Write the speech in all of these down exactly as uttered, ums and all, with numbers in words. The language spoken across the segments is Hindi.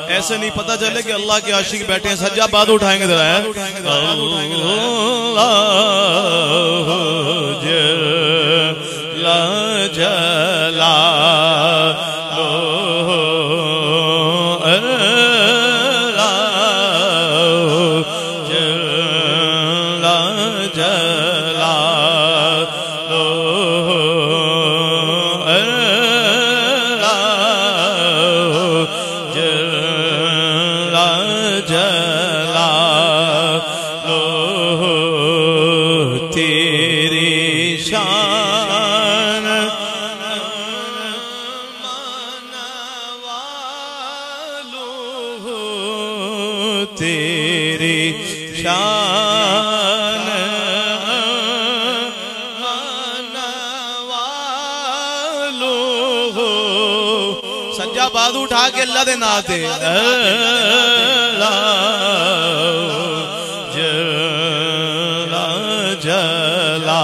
ऐसे नहीं पता चले कि अल्लाह के आशिक बैठे हैं। सज्जा बाद उठाएंगे जरा है जला बाद उठा के अल्लाह दे नाते जला जला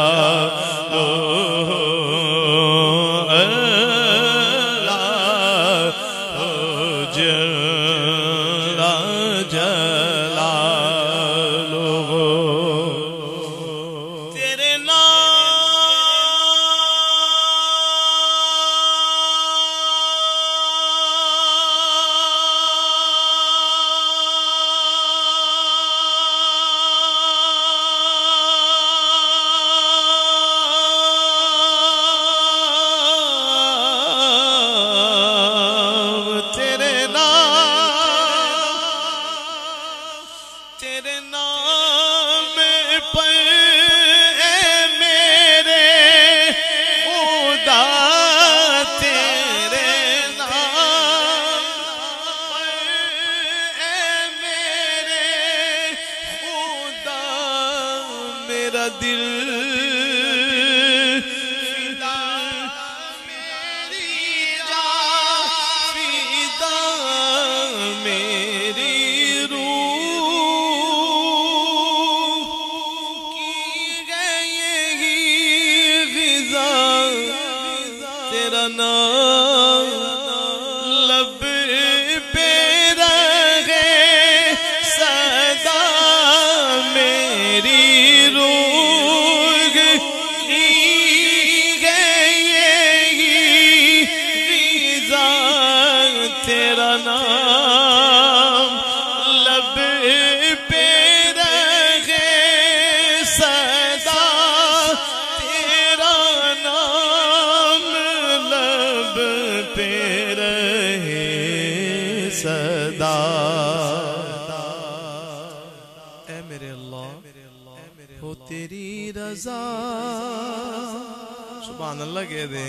सुभान अल्लाह कह दे,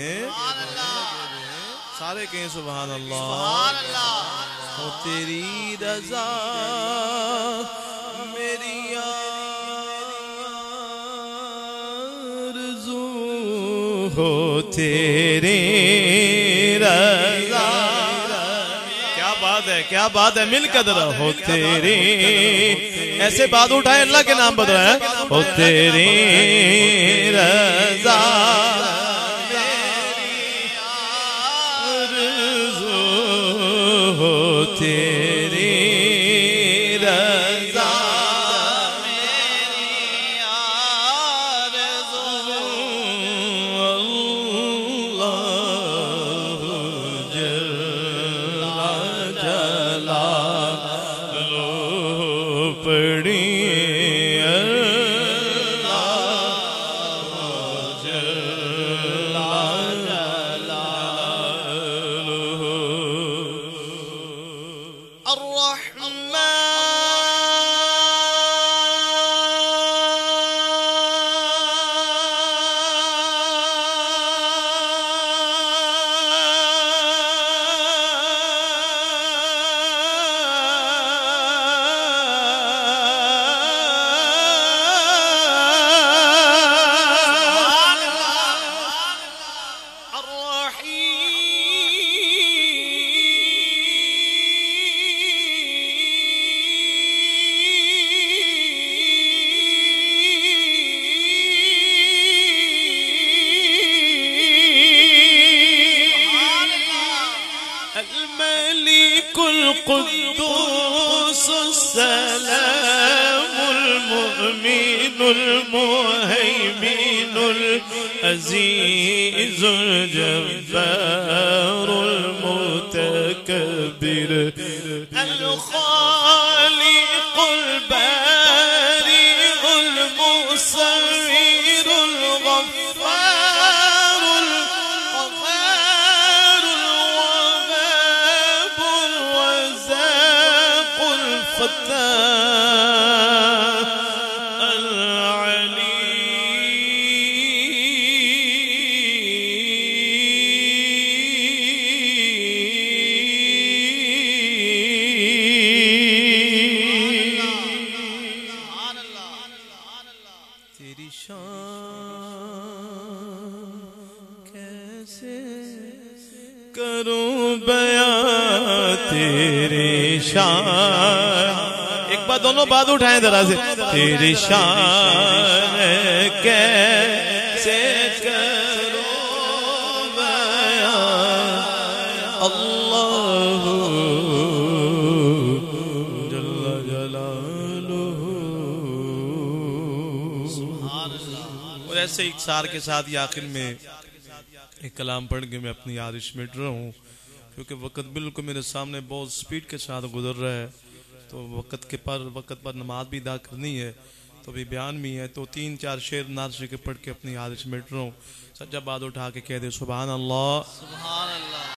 सारे कहें सुभान अल्लाह। हो तेरी रजा मेरी आरज़ू, हो तेरी रजा। क्या बात है, क्या बात है, मिल कदर हो तेरी। ऐसे बात उठाए अल्लाह के नाम बताए, हो तेरी रजा तेरी रजा मेरी आरज़ू, अल्लाह जला जलालो पड़ी القدوس السلام المؤمن المهيمن العزيز الجبار المتكبر الخالق البارئ المصور الغفار القهار الوهاب الرزاق الفتاح العلي तेरी शान कैसे करूं बयां तेरी शान। एक बार दोनों बात उठाएं जरा से। तेरी शान कैसे करूं बयां अल्लाह जल्ला जलालुहु। और ऐसे इक्सार के साथ ही आखिर में एक कलाम पढ़ के मैं अपनी यारिश मिट रहा हूँ, क्योंकि वक़्त बिल्कुल मेरे सामने बहुत स्पीड के साथ गुजर रहा है। तो वक़्त के पर वक़्त पर नमाज भी अदा करनी है, तो भी बयान भी है। तो तीन चार शेर नाज़ के पढ़ के अपनी यारिश मिट रहा हूँ। सच्चा बात उठा के कह दे सुभान अल्लाह।